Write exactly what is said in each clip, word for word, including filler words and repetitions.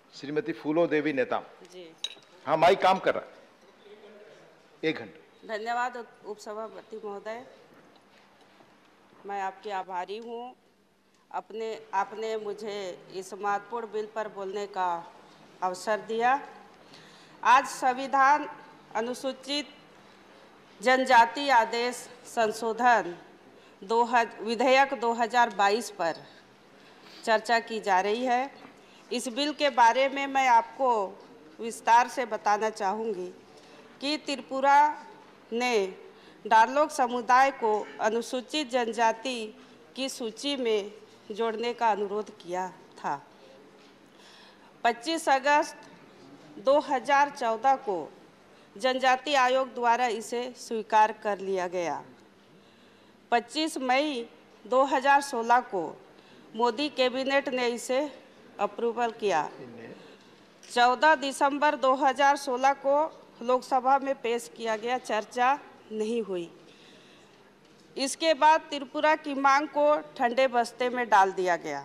श्रीमती फूलो देवी नेताम जी। हाँ, माइक काम कर रहा है। एक घंटे। धन्यवाद उपसभापति महोदय, मैं आपकी आभारी हूँ। अपने आपने मुझे इस महत्वपूर्ण बिल पर बोलने का अवसर दिया। आज संविधान अनुसूचित जनजाति आदेश संशोधन दो विधेयक दो हज़ार बाईस पर चर्चा की जा रही है। इस बिल के बारे में मैं आपको विस्तार से बताना चाहूँगी कि त्रिपुरा ने डारलोग समुदाय को अनुसूचित जनजाति की सूची में जोड़ने का अनुरोध किया था। पच्चीस अगस्त दो हज़ार चौदह को जनजाति आयोग द्वारा इसे स्वीकार कर लिया गया। पच्चीस मई दो हज़ार सोलह को मोदी कैबिनेट ने इसे अप्रूवल किया। चौदह दिसंबर दो हज़ार सोलह को लोकसभा में पेश किया गया, चर्चा नहीं हुई। इसके बाद त्रिपुरा की मांग को ठंडे बस्ते में डाल दिया गया।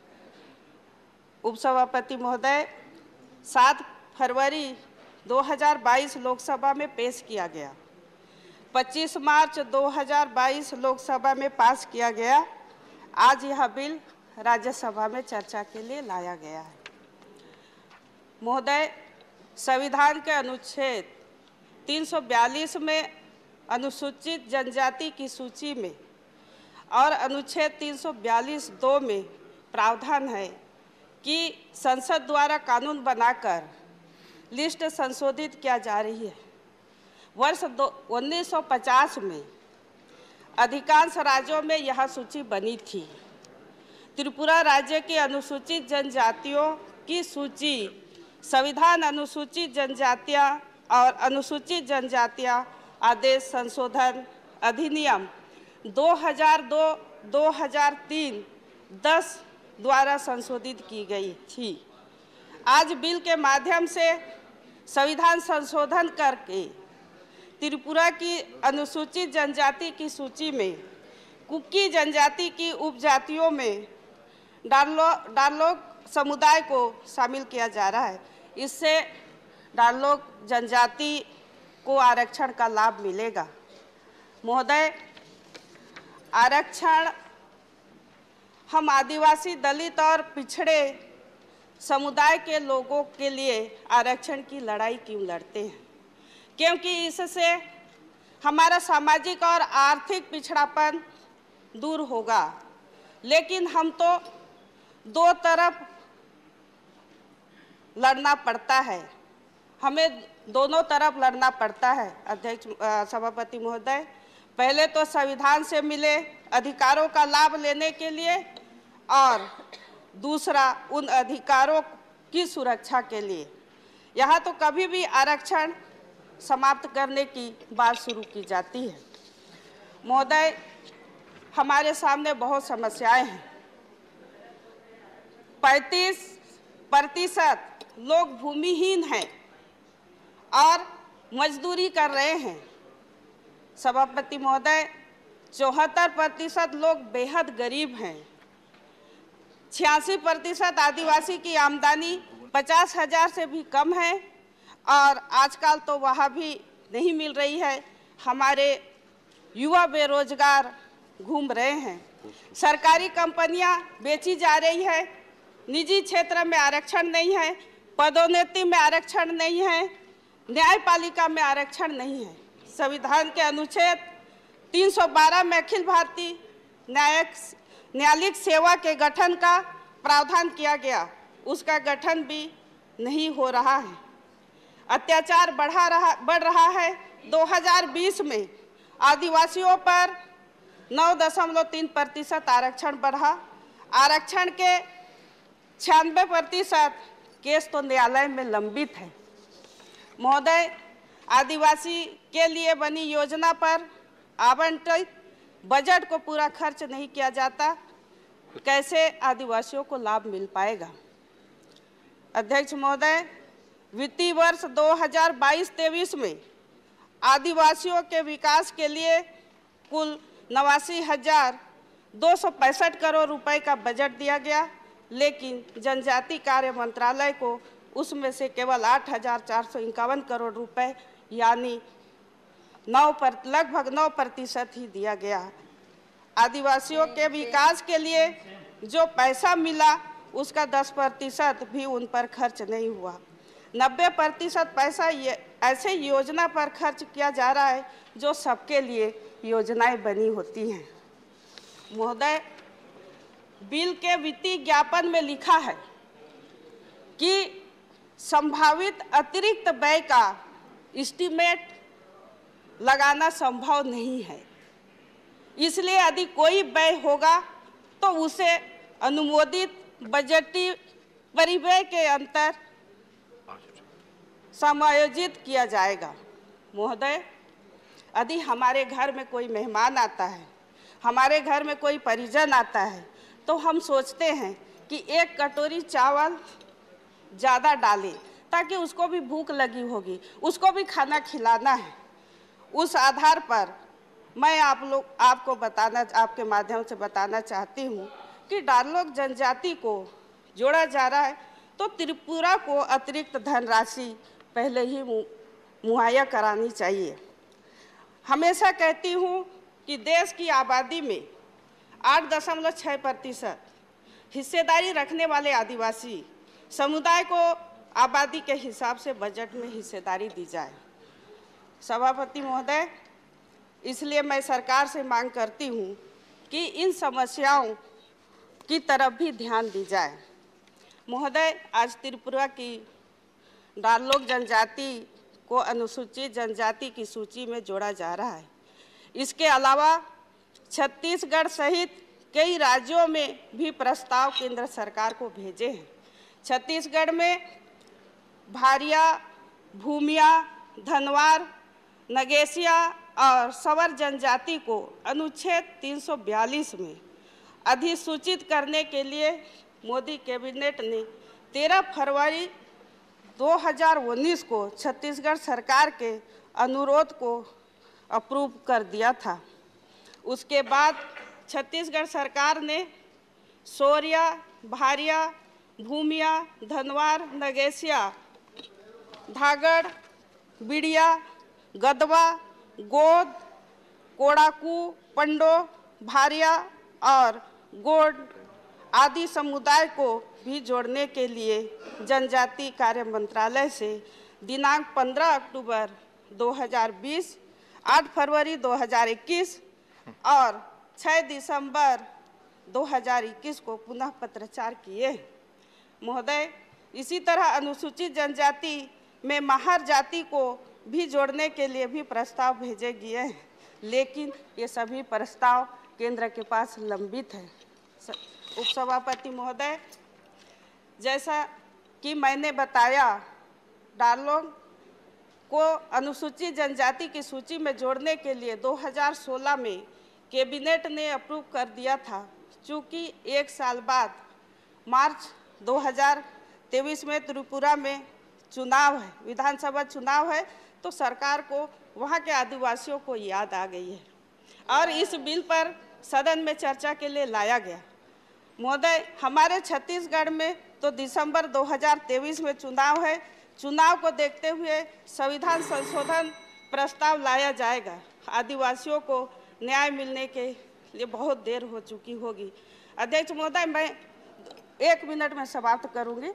उपसभापति महोदय, सात फरवरी दो हज़ार बाईस लोकसभा में पेश किया गया। पच्चीस मार्च दो हज़ार बाईस लोकसभा में पास किया गया। आज यह बिल राज्यसभा में चर्चा के लिए लाया गया है। महोदय, संविधान के अनुच्छेद तीन सौ बयालीस में अनुसूचित जनजाति की सूची में और अनुच्छेद तीन सौ बयालीस दो में प्रावधान है कि संसद द्वारा कानून बनाकर लिस्ट संशोधित किया जा रही है। वर्ष उन्नीस सौ पचास में अधिकांश राज्यों में यह सूची बनी थी। त्रिपुरा राज्य की अनुसूचित जनजातियों की सूची संविधान अनुसूचित जनजातियां और अनुसूचित जनजातियां आदेश संशोधन अधिनियम दो हज़ार दो दो हज़ार तीन दस द्वारा संशोधित की गई थी। आज बिल के माध्यम से संविधान संशोधन करके त्रिपुरा की अनुसूचित जनजाति की सूची में कुकी जनजाति की उपजातियों में डारलो डारलोग समुदाय को शामिल किया जा रहा है। इससे डारलोग जनजाति को आरक्षण का लाभ मिलेगा। महोदय, आरक्षण हम आदिवासी, दलित और पिछड़े समुदाय के लोगों के लिए आरक्षण की लड़ाई क्यों लड़ते हैं? क्योंकि इससे हमारा सामाजिक और आर्थिक पिछड़ापन दूर होगा। लेकिन हम तो दो तरफ लड़ना पड़ता है, हमें दोनों तरफ लड़ना पड़ता है। अध्यक्ष सभापति महोदय, पहले तो संविधान से मिले अधिकारों का लाभ लेने के लिए और दूसरा उन अधिकारों की सुरक्षा के लिए। यहाँ तो कभी भी आरक्षण समाप्त करने की बात शुरू की जाती है। महोदय, हमारे सामने बहुत समस्याएं हैं। पैंतीस प्रतिशत लोग भूमिहीन हैं और मजदूरी कर रहे हैं। सभापति महोदय, चौहत्तर प्रतिशत लोग बेहद गरीब हैं। छियासी प्रतिशत आदिवासी की आमदनी पचास हजार से भी कम है और आजकल तो वह भी नहीं मिल रही है। हमारे युवा बेरोजगार घूम रहे हैं। सरकारी कंपनियां बेची जा रही है। निजी क्षेत्र में आरक्षण नहीं है, पदोन्नति में आरक्षण नहीं है, न्यायपालिका में आरक्षण नहीं है। संविधान के अनुच्छेद तीन सौ बारह में अखिल भारतीय न्यायिक न्यायालयिक सेवा के गठन का प्रावधान किया गया, उसका गठन भी नहीं हो रहा है। अत्याचार बढ़ा रहा बढ़ रहा है। दो हज़ार बीस में आदिवासियों पर नौ दशमलव तीन प्रतिशत आरक्षण बढ़ा। आरक्षण के छियानवे प्रतिशत केस तो न्यायालय में लंबित है। महोदय, आदिवासी के लिए बनी योजना पर आवंटित बजट को पूरा खर्च नहीं किया जाता, कैसे आदिवासियों को लाभ मिल पाएगा? अध्यक्ष महोदय, वित्तीय वर्ष दो हज़ार बाईस तेईस में आदिवासियों के विकास के लिए कुल नवासी हजार दो सौ पैंसठ करोड़ रुपए का बजट दिया गया, लेकिन जनजाति कार्य मंत्रालय को उसमें से केवल आठ हजार चार सौ इक्यावन करोड़ रुपए यानी नौ पर लगभग नौ प्रतिशत ही दिया गया। आदिवासियों के विकास के लिए जो पैसा मिला उसका दस प्रतिशत भी उन पर खर्च नहीं हुआ। नब्बे प्रतिशत पैसा ये ऐसे योजना पर खर्च किया जा रहा है जो सबके लिए योजनाएं बनी होती हैं। महोदय, बिल के वित्तीय ज्ञापन में लिखा है कि संभावित अतिरिक्त व्यय का एस्टीमेट लगाना संभव नहीं है, इसलिए यदि कोई व्यय होगा तो उसे अनुमोदित बजटीय परिव्यय के अंतर समायोजित किया जाएगा। महोदय, यदि हमारे घर में कोई मेहमान आता है, हमारे घर में कोई परिजन आता है, तो हम सोचते हैं कि एक कटोरी चावल ज़्यादा डालें ताकि उसको भी भूख लगी होगी, उसको भी खाना खिलाना है। उस आधार पर मैं आप लोग आपको बताना आपके माध्यम से बताना चाहती हूँ कि डारलोग जनजाति को जोड़ा जा रहा है तो त्रिपुरा को अतिरिक्त धनराशि पहले ही मुहैया करानी चाहिए। हमेशा कहती हूँ कि देश की आबादी में आठ दशमलव छः प्रतिशत हिस्सेदारी रखने वाले आदिवासी समुदाय को आबादी के हिसाब से बजट में हिस्सेदारी दी जाए। सभापति महोदय, इसलिए मैं सरकार से मांग करती हूँ कि इन समस्याओं की तरफ भी ध्यान दी जाए। महोदय, आज त्रिपुरा की डारलोग जनजाति को अनुसूचित जनजाति की सूची में जोड़ा जा रहा है। इसके अलावा छत्तीसगढ़ सहित कई राज्यों में भी प्रस्ताव केंद्र सरकार को भेजे हैं। छत्तीसगढ़ में भारिया, भूमिया, धनवार, नगेशिया और सवर जनजाति को अनुच्छेद तीन सौ बयालीस में अधिसूचित करने के लिए मोदी कैबिनेट ने तेरह फरवरी दो हज़ार उन्नीस को छत्तीसगढ़ सरकार के अनुरोध को अप्रूव कर दिया था। उसके बाद छत्तीसगढ़ सरकार ने सोरिया, भारिया, भूमिया, धनवार, नगेशिया, धागड़, बिड़िया, गदवा, गोद, कोड़ाकू, पंडो, भारिया और गोड आदि समुदाय को भी जोड़ने के लिए जनजाति कार्य मंत्रालय से दिनांक पंद्रह अक्टूबर दो हज़ार बीस, आठ फरवरी दो हज़ार इक्कीस और छह दिसंबर दो हज़ार इक्कीस को पुनः पत्राचार किए। महोदय, इसी तरह अनुसूचित जनजाति में महार जाति को भी जोड़ने के लिए भी प्रस्ताव भेजे गए हैं, लेकिन ये सभी प्रस्ताव केंद्र के पास लंबित है। उपसभापति महोदय, जैसा कि मैंने बताया, डारलोग को अनुसूचित जनजाति की सूची में जोड़ने के लिए दो हज़ार सोलह में कैबिनेट ने अप्रूव कर दिया था। चूँकि एक साल बाद मार्च दो हज़ार तेईस में त्रिपुरा में चुनाव है, विधानसभा चुनाव है, तो सरकार को वहाँ के आदिवासियों को याद आ गई है और इस बिल पर सदन में चर्चा के लिए लाया गया। महोदय, हमारे छत्तीसगढ़ में तो दिसंबर दो हज़ार तेईस में चुनाव है। चुनाव को देखते हुए संविधान संशोधन प्रस्ताव लाया जाएगा। आदिवासियों को न्याय मिलने के लिए बहुत देर हो चुकी होगी। अध्यक्ष महोदय, मैं एक मिनट में समाप्त करूंगी,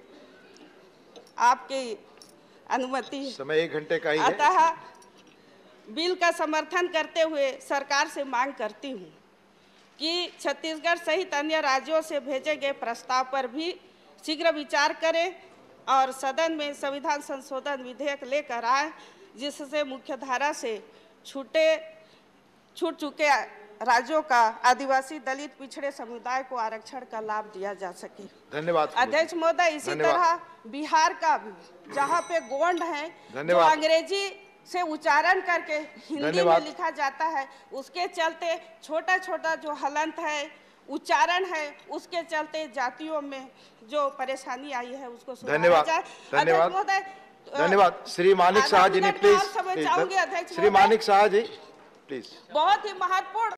आपकी अनुमति। समय एक घंटे का ही है। अतः बिल का समर्थन करते हुए सरकार से मांग करती हूँ कि छत्तीसगढ़ सहित अन्य राज्यों से भेजे गए प्रस्ताव पर भी शीघ्र विचार करें और सदन में संविधान संशोधन विधेयक लेकर आए, जिससे मुख्यधारा से छूटे छूट चुके राज्यों का आदिवासी, दलित, पिछड़े समुदाय को आरक्षण का लाभ दिया जा सके। धन्यवाद अध्यक्ष महोदय, इसी तरह बिहार का भी, जहाँ पे गोंड है, जो अंग्रेजी से उच्चारण करके हिंदी में लिखा जाता है, उसके चलते छोटा छोटा जो हलंत है, उच्चारण है, उसके चलते जातियों में जो परेशानी आई है उसको सुधारा जाए। धन्यवाद। धन्यवाद। श्री मानिक शाह जी ने प्लीज, श्री मानिक शाह जी प्लीज। बहुत ही महत्वपूर्ण